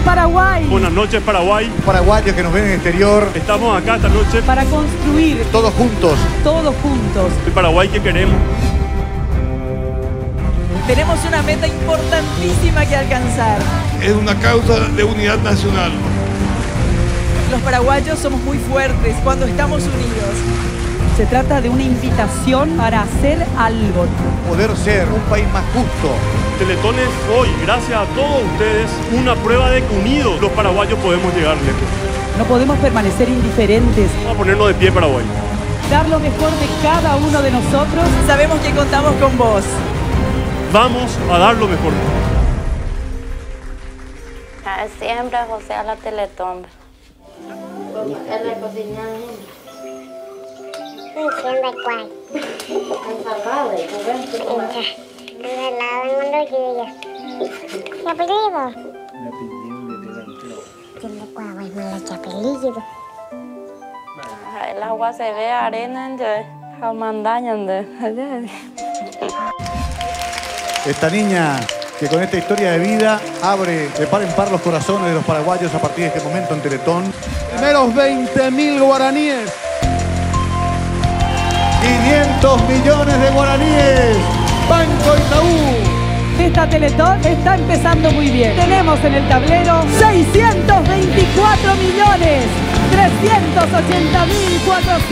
Paraguay. Buenas noches, Paraguay. Paraguayos que nos ven en el exterior. Estamos acá esta noche Para construir Todos juntos. el Paraguay que queremos. Tenemos una meta importantísima que alcanzar. Es una causa de unidad nacional. Los paraguayos somos muy fuertes cuando estamos unidos. Se trata de una invitación para hacer algo. Poder ser un país más justo. Teletón es hoy, gracias a todos ustedes, una prueba de que unidos los paraguayos podemos llegar lejos. No podemos permanecer indiferentes. Vamos a ponernos de pie, Paraguay. Dar lo mejor de cada uno de nosotros. Sabemos que contamos con vos. Vamos a dar lo mejor. Siempre José a la Teletón. Él le cocina Siempre cuál. ensalada y Ensalada en un rollo. ¿Qué apellido? Siempre cuál, voy a la chapelillo. el agua se ve arena de mandaña de. Esta niña que con esta historia de vida abre de par en par los corazones de los paraguayos a partir de este momento en Teletón. Primeros 20.000 guaraníes. 500 millones de guaraníes. Banco Itaú. Esta Teletón está empezando muy bien. Tenemos en el tablero 624 millones 380.408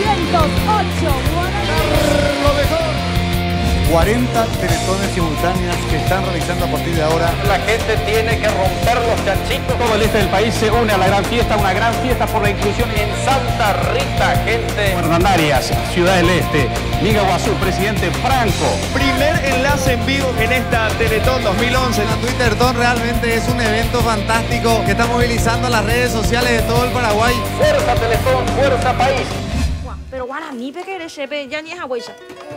guaraníes. Lo mejor. 40 teletones simultáneas que están realizando a partir de ahora. La gente tiene que romper los chanchitos. Todo el este del país se une a la gran fiesta, una gran fiesta por la inclusión en Santa Rita, gente. Hernandarias, Ciudad del Este, Liga Guazú, presidente Franco. Primer enlace en vivo en esta Teletón 2011. La Twitterton realmente es un evento fantástico que está movilizando las redes sociales de todo el Paraguay. Fuerza Teletón, fuerza país. Pero guaraní pequeño se ya ni es abuela.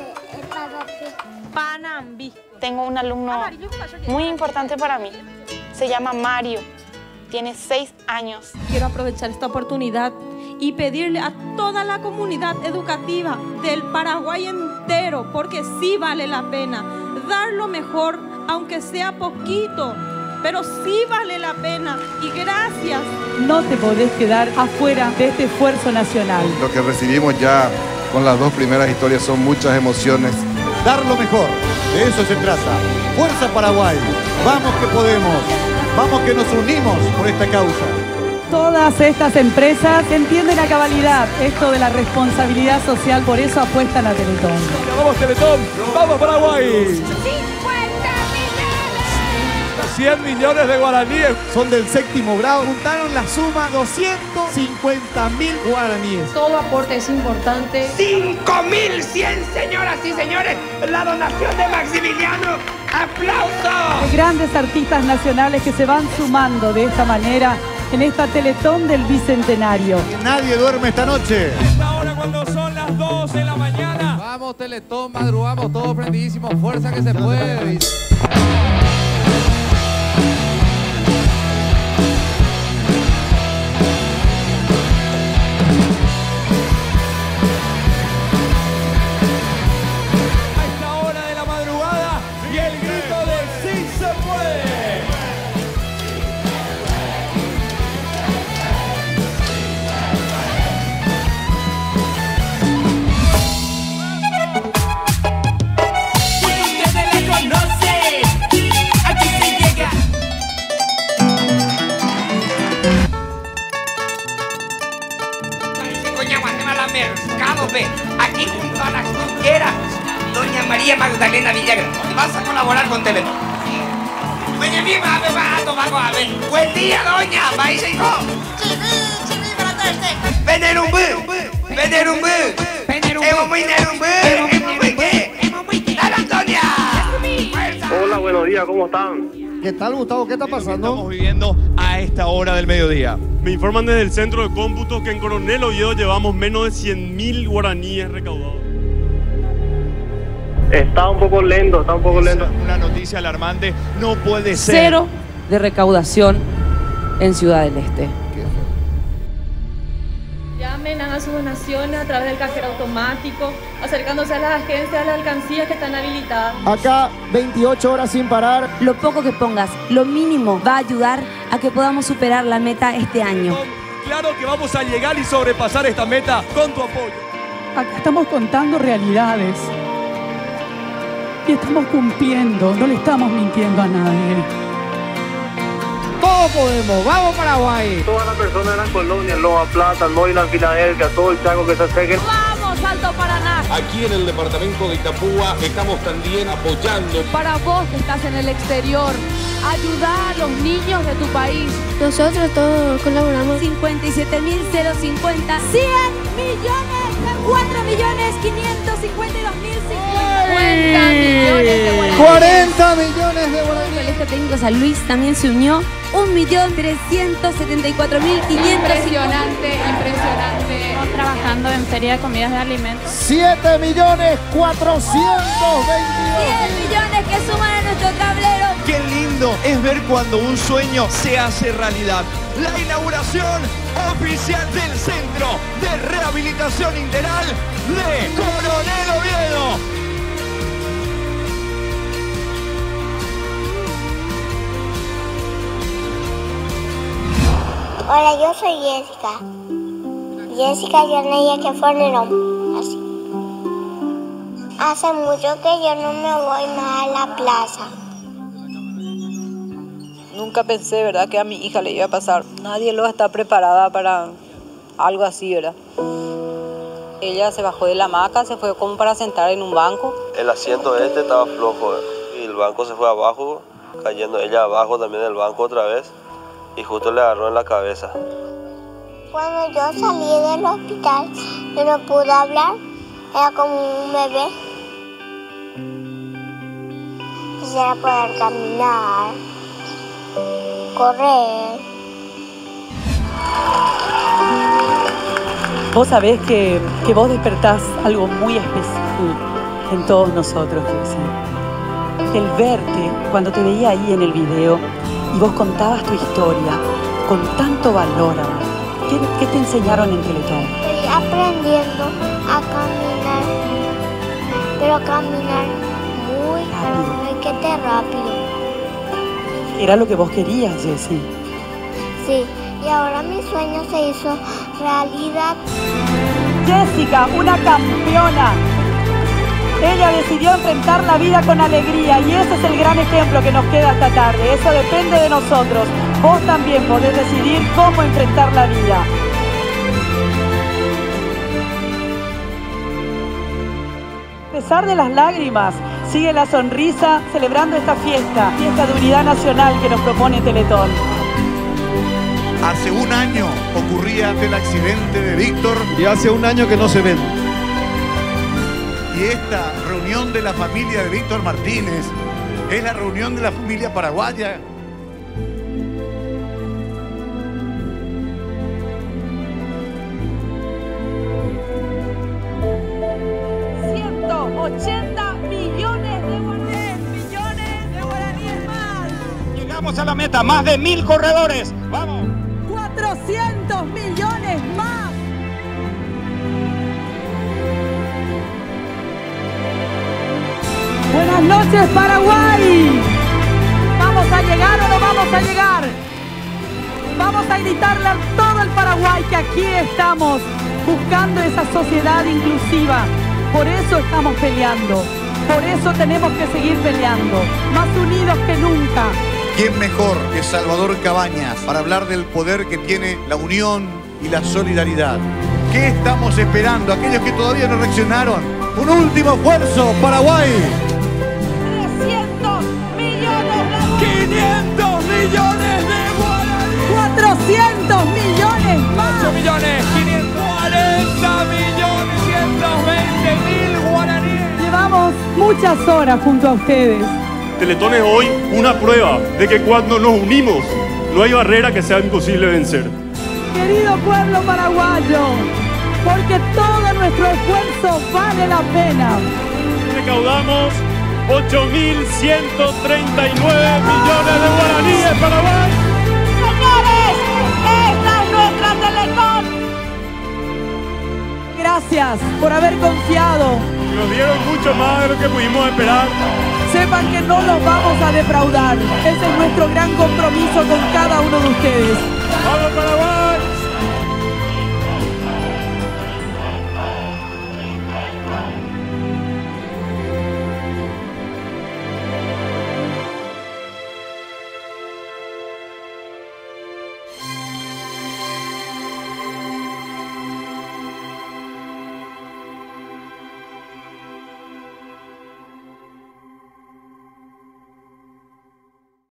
Panambi. Tengo un alumno muy importante para mí. Se llama Mario. Tiene 6 años. Quiero aprovechar esta oportunidad y pedirle a toda la comunidad educativa del Paraguay entero, porque sí vale la pena dar lo mejor, aunque sea poquito, pero sí vale la pena. Y gracias. No te podés quedar afuera de este esfuerzo nacional. Lo que recibimos ya con las dos primeras historias son muchas emociones. Dar lo mejor. De eso se trata. Fuerza Paraguay. Vamos que podemos. Vamos que nos unimos por esta causa. Todas estas empresas entienden a cabalidad esto de la responsabilidad social, por eso apuestan a Teletón. ¡Vamos Teletón! ¡Vamos Paraguay! 100 millones de guaraníes. Son del séptimo grado. Juntaron la suma 250.000 guaraníes. Todo aporte es importante. 5.100, señoras y señores. La donación de Maximiliano. ¡Aplausos! Hay grandes artistas nacionales que se van sumando de esta manera en esta Teletón del Bicentenario. Nadie duerme esta noche. Ahora cuando son las 2 de la mañana. Vamos Teletón, madrugamos todos prendidísimos. Fuerza que se puede. Aquí junto a las coqueras, doña María Magdalena Villagra. Vas a colaborar con Teletón. Doña Mima, me va a tomar guave. Buen día, doña. ¿Vais, hijo? Chibi, para todo este. Venerumbu. Hemos muy nerumbu. ¡Dale, Antonia! Hola, buenos días, ¿cómo están? ¿Qué tal, Gustavo? ¿Qué está pasando? Estamos viviendo a esta hora del mediodía. Me informan desde el centro de cómputo que en Coronel Oviedo llevamos menos de 100.000 guaraníes recaudados. Está un poco lento. Una noticia alarmante. No puede ser. Cero de recaudación en Ciudad del Este. Llamen, hagan sus donaciones a través del cajero automático, acercándose a las agencias, a las alcancías que están habilitadas. Acá 28 horas sin parar. Lo poco que pongas, lo mínimo, va a ayudar a que podamos superar la meta este año. Claro que vamos a llegar y sobrepasar esta meta con tu apoyo. Acá estamos contando realidades. Y estamos cumpliendo, no le estamos mintiendo a nadie. Todos podemos, vamos Paraguay. Todas las personas de la colonia, Loma Plata, Moylan, Filadelfia, todo el Chaco que se acerquen. ¡Vamos, Alto Paraná! Aquí en el departamento de Itapúa estamos también apoyando. Para vos que estás en el exterior, ayuda a los niños de tu país. Nosotros todos colaboramos. 57.050. 100 millones, 4.552.050 millones de guaraníes. 40 millones de guaraníes. El Colegio Técnico San Luis también se unió. 1.374.500. Impresionante. Estamos trabajando en Feria de Comidas de Alimentos. 7.422.000. 100 millones que suman a nuestro tablero. Qué lindo es ver cuando un sueño se hace realidad. La inauguración oficial del Centro de Rehabilitación Integral de Coronel Oviedo. Hola, yo soy Jessica. Jessica Yonella que Fornerón. Así. Hace mucho que yo no me voy más a la plaza. Nunca pensé, ¿verdad?, que a mi hija le iba a pasar. Nadie lo está preparada para algo así, ¿verdad? Ella se bajó de la hamaca, se fue como para sentar en un banco. El asiento estaba flojo y el banco se fue abajo, cayendo ella abajo también del banco otra vez y justo le agarró en la cabeza. Cuando yo salí del hospital, yo no pude hablar, era como un bebé. Quisiera poder caminar, correr. Vos sabés que vos despertás algo muy especial en todos nosotros, Jessy. El verte cuando te veía ahí en el video y vos contabas tu historia con tanto valor. ¿Qué te enseñaron en Teletón? Estoy aprendiendo a caminar, pero caminar muy rápido. Era lo que vos querías, Jessy. Sí, y ahora mi sueño se hizo realidad. Jessica, una campeona. Ella decidió enfrentar la vida con alegría y ese es el gran ejemplo que nos queda esta tarde. Eso depende de nosotros. Vos también podés decidir cómo enfrentar la vida. A pesar de las lágrimas, sigue la sonrisa celebrando esta fiesta de unidad nacional que nos propone Teletón. Hace un año ocurría el accidente de Víctor. Y hace un año que no se ven. Y esta reunión de la familia de Víctor Martínez es la reunión de la familia paraguaya. $180 millones de guaraníes más. Llegamos a la meta, más de 1000 corredores. ¡Vamos! 400 millones más. Buenas noches, Paraguay. ¿Vamos a llegar o no vamos a llegar? Vamos a gritarle a todo el Paraguay que aquí estamos buscando esa sociedad inclusiva. Por eso estamos peleando. Por eso tenemos que seguir peleando. Más unidos que nunca. ¿Quién mejor que Salvador Cabañas para hablar del poder que tiene la unión y la solidaridad? ¿Qué estamos esperando? Aquellos que todavía no reaccionaron. Un último esfuerzo, Paraguay. 300 millones de 500 millones de guaraníes. 400 millones más. 8 millones, 540 millones, 120.000 guaraníes. Llevamos muchas horas junto a ustedes. Teletón es hoy una prueba de que cuando nos unimos no hay barrera que sea imposible vencer. Querido pueblo paraguayo, porque todo nuestro esfuerzo vale la pena. Recaudamos 8.139 millones de guaraníes, Paraguay. Señores, esta es nuestra Teletón. Gracias por haber confiado. Nos dieron mucho más de lo que pudimos esperar. Sepan que no los vamos a defraudar. Ese es nuestro gran compromiso con cada uno de ustedes. ¡Vamos Paraguay!